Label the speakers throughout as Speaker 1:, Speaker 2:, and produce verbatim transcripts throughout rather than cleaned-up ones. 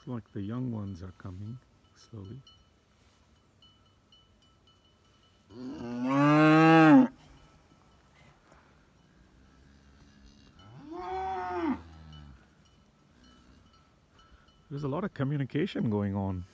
Speaker 1: Looks like the young ones are coming slowly. There's a lot of communication going on.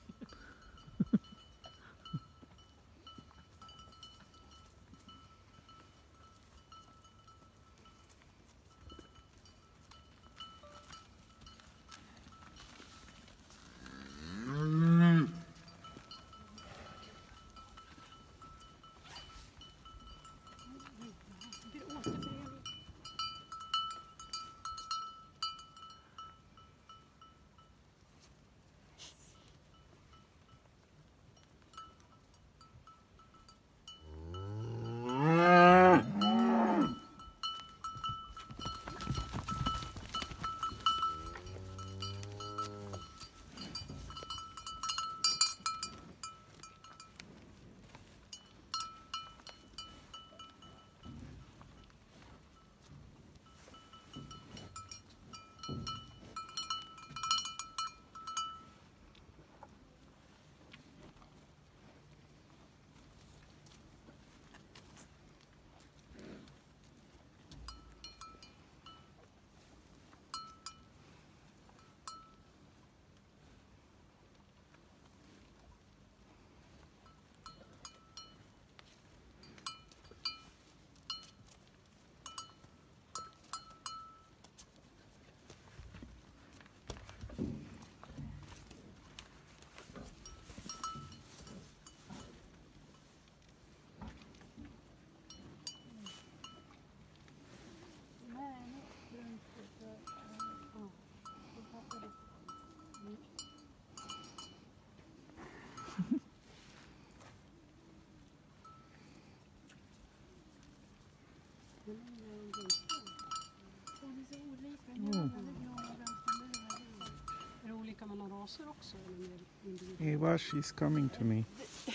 Speaker 2: Är det olika mellan raser också?
Speaker 1: Eva, she's coming to me.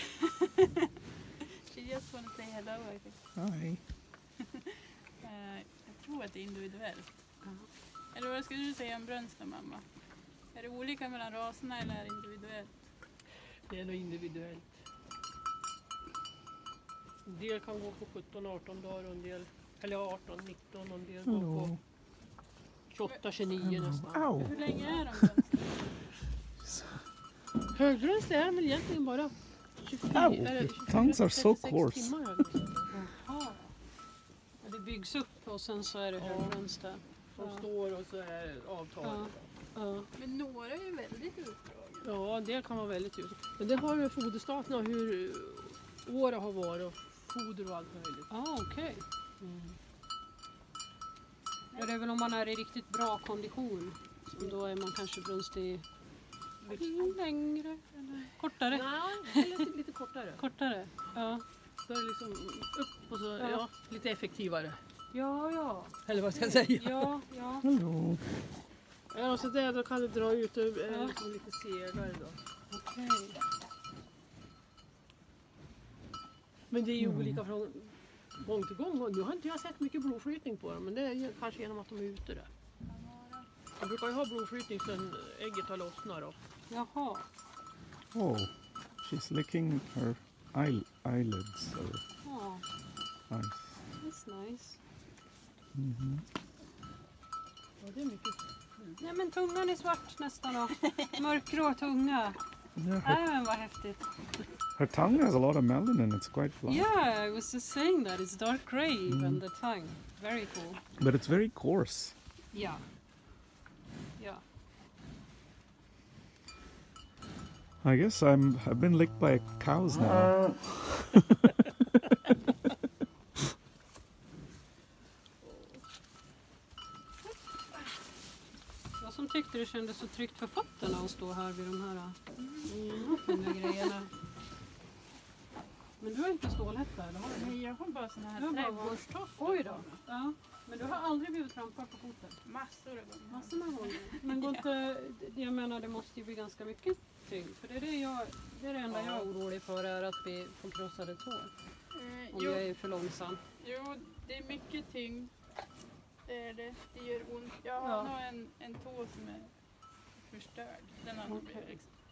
Speaker 3: She just want to say hello, I think.
Speaker 1: Hi.
Speaker 3: uh, jag tror att det är individuellt. Uh-huh. Eller vad skulle du säga om Brunstad, mamma? Är det olika mellan raserna eller är det individuellt?
Speaker 2: Det är nog individuellt. En del kan gå på sjutton arton dagar och en del, eller arton nitton och en del går på tjugoåtta tjugonio nästan.
Speaker 1: Ow.
Speaker 3: Hur länge är de Brunstad?
Speaker 2: Högbrunst är väl egentligen bara tjugofyra,
Speaker 1: Ow,
Speaker 2: eller
Speaker 1: your tongues are so coarse.
Speaker 2: timmar. Jaha. Ja, det byggs upp och sen så är det högbrunst där. De
Speaker 3: Ja.
Speaker 2: står och så är avtalet. Ja. Ja.
Speaker 3: Men några är ju väldigt utdragna.
Speaker 2: Ja, det kan vara väldigt ut. Men det har ju foderstaterna hur året har varit och foder och allt möjligt. Ja, ah, okej. Okay. Mm. Ja, det är väl om man är i riktigt bra kondition. Då är man kanske brunstig längre eller kortare. Nej, lite, lite kortare. Kortare, ja. Då är det liksom upp och så, ja, ja lite effektivare. Ja, ja. Eller vad ska jag säga? Ja, ja.
Speaker 1: Hello.
Speaker 2: Ja, och så där då kan det dra ut och ja. Liksom lite segare då. Okej. Okay. Men det är ju mm. olika från gång till gång. Nu har inte jag sett mycket blodflytning på dem, men det är ju kanske genom att de är ute där. Jag brukar ju ha blodflytning sen ägget har lossnat då. Jaha.
Speaker 1: Oh, she's licking her eye eyelids. Or
Speaker 2: oh.
Speaker 1: Nice.
Speaker 2: That's nice.
Speaker 1: Mm-hmm.
Speaker 2: Ja, det är mycket. Nej, men tungan är svart nästan då. Mörkgrå tunga.
Speaker 1: Yeah,
Speaker 2: her, Nej, men vad häftigt.
Speaker 1: Her tongue has a lot of melanin. It's quite black.
Speaker 2: Yeah, I was just saying that. It's dark grey
Speaker 1: mm.
Speaker 2: even the tongue. Very cool.
Speaker 1: But it's very coarse.
Speaker 2: Yeah. Yeah.
Speaker 1: I guess I'm I've been licked by cows now.
Speaker 2: Jag som tyckte det kändes så tryggt för fötterna att stå här vid de här mm, grejerna. Men du har inte stålhätta, eller har du?
Speaker 3: Nej, jag har bara såna här
Speaker 2: trädgårdstofflor. Oj då. Ja. Men du har aldrig blivit trampad på foten?
Speaker 3: Massor av gånger.
Speaker 2: Massor med gånger. Men går inte, jag menar det måste ju bli ganska mycket tyngd. För det är det, jag, det, är det enda jag är orolig för är att vi får krossade tår. Eh, Om jo, jag är för långsam.
Speaker 3: Jo, det är mycket tyngd. Det är det. Det gör ont. Jag har
Speaker 2: ja.
Speaker 3: nog en, en tå som är först förstörd. Den har nog
Speaker 2: Okej.
Speaker 3: blivit liksom